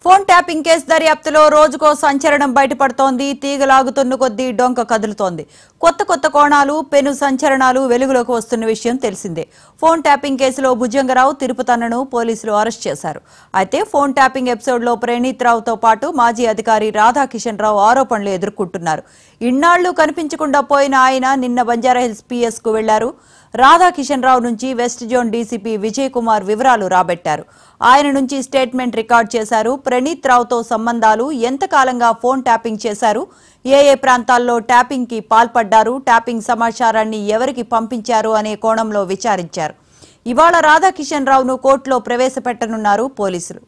Phone tapping case దర్యాప్తులో రోజుకో సంచలనం బయటపడుతోంది. తీగలాగుతున్న కొద్దీ డొంక కదులుతోంది. కొత్త కోణాలు, పెను సంచలనాలు వెలుగులోకి వస్తున్న విషయం తెలిసిందే. ఫోన్ ట్యాపింగ్ కేసులో భుజంగరావు, తిరుపతన్నను పోలీసులు అరెస్ట్ చేశారు. అయితే ఫోన్ ట్యాపింగ్ ఎపిసోడ్లో ప్రణీత్ రావుతో పాటు మాజీ అధికారి రాధాకిషన్ రావు ఆరోపణలు ఎదుర్కొంటున్నారు. ఇన్నాళ్లు కనిపించకుండా పోయిన ఆయన నిన్న బంజారాహిల్స్ పిఎస్ కు వెళ్లారు. రాధాకిషన్ రావు నుంచి west zone DCP Vijay Kumar వివరాలు రాబట్టారు. ఆయన నుంచి స్టేట్మెంట్ రికార్డ్ చేశారు. ప్రణీత్ రావుతో సంబంధాలు, ఎంతకాలంగా ఫోన్ ట్యాపింగ్ చేశారు, ఏ ప్రాంతాల్లో ట్యాపింగ్ కి పాల్పడ్డారు, ట్యాపింగ్ సమాచారాన్ని ఎవరికి పంపించారు అనే కోణంలో విచారించారు. ఇవాళ రాధాకిషన్ రావును కోర్టులో ప్రవేశపెట్టనున్నారు పోలీసులు.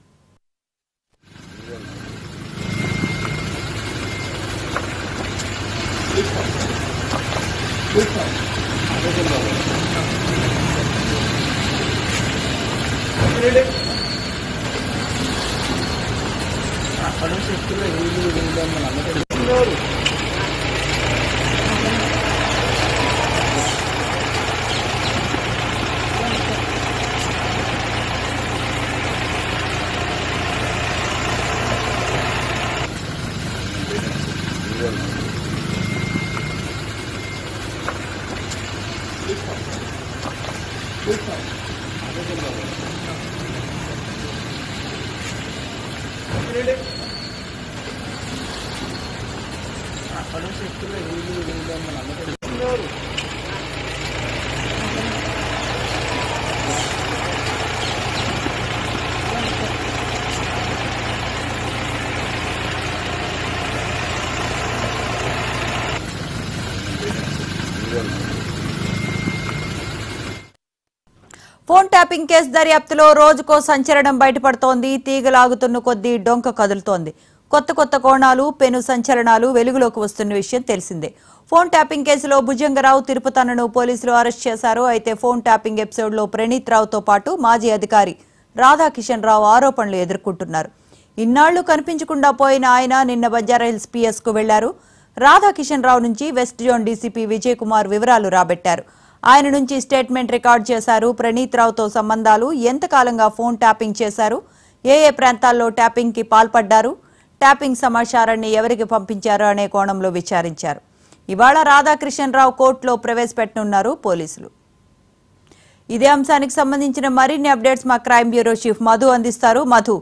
ఫోన్ ట్యాపింగ్ కేసు దర్యాప్తులో రోజుకో సంచలనం బయటపడుతోంది. తీగలాగుతున్న కొద్దీ డొంక కదులుతోంది. కొత్త కోణాలు, పెను సంచలనాలు వెలుగులోకి వస్తున్న విషయం తెలిసిందే. ఫోన్ ట్యాపింగ్ కేసులో భుజంగరావు, తిరుపతన్నను పోలీసులు అరెస్ట్ చేశారు. అయితే ఫోన్ ట్యాపింగ్ ఎపిసోడ్లో ప్రణీత్ రావుతో పాటు మాజీ అధికారి రాధాకిషన్ రావు ఆరోపణలు ఎదుర్కొంటున్నారు. ఇన్నాళ్లు కనిపించకుండా పోయిన ఆయన నిన్న బంజారాహిల్స్ పిఎస్ కు వెళ్లారు. రాధాకిషన్ రావు నుంచి west zone DCP Vijay Kumar వివరాలు రాబట్టారు. ఆయన నుంచి స్టేట్మెంట్ రికార్డ్ చేశారు. ప్రణీత్ రావుతో సంబంధాలు, ఎంతకాలంగా ఫోన్ ట్యాపింగ్ చేశారు, ఏ ప్రాంతాల్లో ట్యాపింగ్ కి పాల్పడ్డారు, ట్యాపింగ్ సమాచారాన్ని ఎవరికి పంపించారు అనే కోణంలో విచారించారు. ఇవాళ రాధాకిషన్ రావు కోర్టులో ప్రవేశపెట్టనున్నారు పోలీసులు. ఇదే అంశానికి సంబంధించిన మరిన్ని అప్డేట్స్ మా క్రైమ్ బ్యూరో చీఫ్ మధు అందిస్తారు. మధు,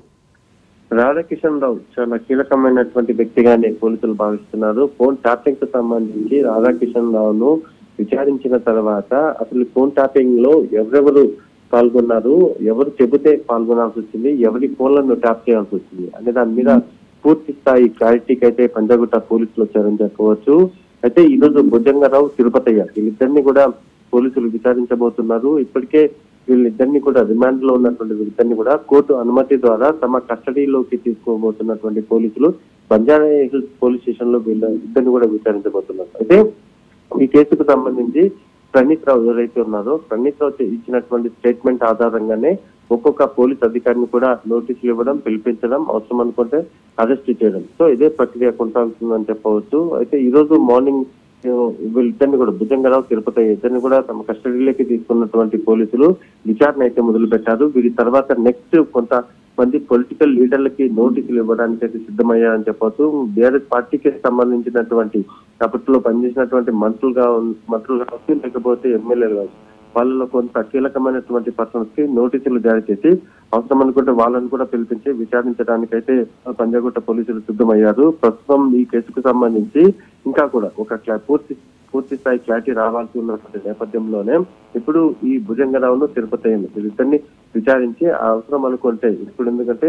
రాధాకిషన్ రావు చాలా కీలకమైనటువంటి వ్యక్తిగానే పోలీసులు భావిస్తున్నారు. ఫోన్ ట్యాపింగ్ కు సంబంధించి రాధాకిషన్ రావును విచారించిన తర్వాత అసలు ఫోన్ ట్యాపింగ్ లో ఎవరెవరు పాల్గొన్నారు, ఎవరు చెబితే పాల్గొనాల్సి వచ్చింది, ఎవరి ఫోన్లను ట్యాప్ చేయాల్సి వచ్చింది అనే దాని మీద పూర్తి స్థాయి క్లారిటీకి అయితే పంజాగుట్ట పోలీసులు వచ్చారని చెప్పవచ్చు. అయితే ఈ రోజు భుజంగరావు, తిరుపతయ్య వీళ్ళిద్దరిని కూడా పోలీసులు విచారించబోతున్నారు. ఇప్పటికే వీళ్ళిద్దరిని కూడా రిమాండ్ లో ఉన్నటువంటి వీళ్ళిద్దరిని కూడా కోర్టు అనుమతి ద్వారా తమ కస్టడీలోకి తీసుకోబోతున్నటువంటి పోలీసులు బంజారాహిల్స్ పోలీస్ స్టేషన్ లో వీళ్ళ ఇద్దరిని కూడా విచారించబోతున్నారు. అయితే ఈ కేసుకు సంబంధించి ప్రణీత్ రావు ఎవరైతే ఉన్నారో ప్రణీత్ రావు ఇచ్చినటువంటి స్టేట్మెంట్ ఆధారంగానే ఒక్కొక్క పోలీస్ అధికారిని కూడా నోటీసులు ఇవ్వడం, పిలిపించడం, అవసరం అనుకుంటే అరెస్ట్ చేయడం. సో ఇదే ప్రక్రియ కొనసాగుతుందని చెప్పవచ్చు. అయితే ఈ రోజు మార్నింగ్ వీళ్ళిద్దరిని కూడా భుజంగరావు, తిరుపతి ఇద్దరిని కూడా తమ కస్టడీలోకి తీసుకున్నటువంటి పోలీసులు విచారణ అయితే మొదలు పెట్టారు. వీరి తర్వాత నెక్స్ట్ కొంతమంది పొలిటికల్ లీడర్లకి నోటీసులు ఇవ్వడానికి అయితే సిద్ధమయ్యారని చెప్పవచ్చు. బీఆర్ఎస్ పార్టీకి సంబంధించినటువంటి అప్పట్లో పనిచేసినటువంటి మంత్రులు కావచ్చు, లేకపోతే ఎమ్మెల్యేలు కావచ్చు, వాళ్ళలో కొంత కీలకమైనటువంటి పర్సన్స్ కి నోటీసులు జారీ చేసి అవసరం అనుకుంటే వాళ్ళని కూడా పిలిపించి విచారించడానికి అయితే పంజాగుట్ట పోలీసులు సిద్ధమయ్యారు. ప్రస్తుతం ఈ కేసుకు సంబంధించి ఇంకా కూడా ఒక పూర్తి స్థాయి క్లారిటీ రావాల్సి ఉన్నటువంటి నేపథ్యంలోనే ఇప్పుడు ఈ భుజంగరావును, తిరుపతి వీళ్ళిద్దరిని విచారించి అవసరం అనుకుంటే ఇప్పుడు ఎందుకంటే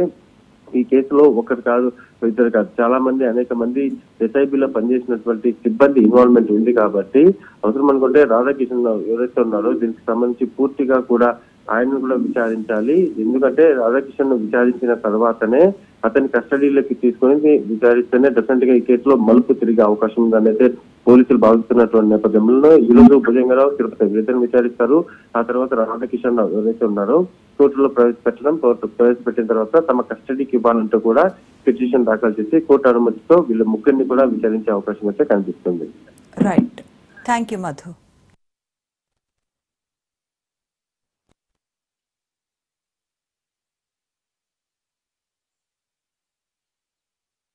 ఈ కేసులో ఒకరు కాదు, ఇద్దరు కాదు, చాలా మంది అనేక మంది ఎస్ఐబిలో పనిచేసినటువంటి సిబ్బంది ఇన్వాల్వ్మెంట్ ఉంది కాబట్టి అవసరం అనుకుంటే రాధాకిషన్ రావు ఎవరైతే ఉన్నారో దీనికి సంబంధించి పూర్తిగా కూడా ఆయనను కూడా విచారించాలి. ఎందుకంటే రాధాకిషన్ విచారించిన తర్వాతనే అతని కస్టడీలోకి తీసుకొని విచారిస్తేనే డెఫినెట్ గా ఈ కేసులో మలుపు తిరిగే అవకాశం ఉందనైతే పోలీసులు భావిస్తున్నటువంటి నేపథ్యంలో ఈ రోజు భుజంగరావు, తిరుపతి వీరిద్దరిని విచారిస్తారు. ఆ తర్వాత రాధాకిషన్ రావు ఎవరైతే ఉన్నారో కోర్టులో ప్రవేశపెట్టిన తర్వాత తమ కస్టడీకి ఇవ్వాలంటూ కూడా పిటిషన్ దాఖలు చేసి కోర్టు అనుమతితో వీళ్ళ ముగ్గురిని కూడా విచారించే అవకాశం అయితే కనిపిస్తుంది. Right, thank you Madhu.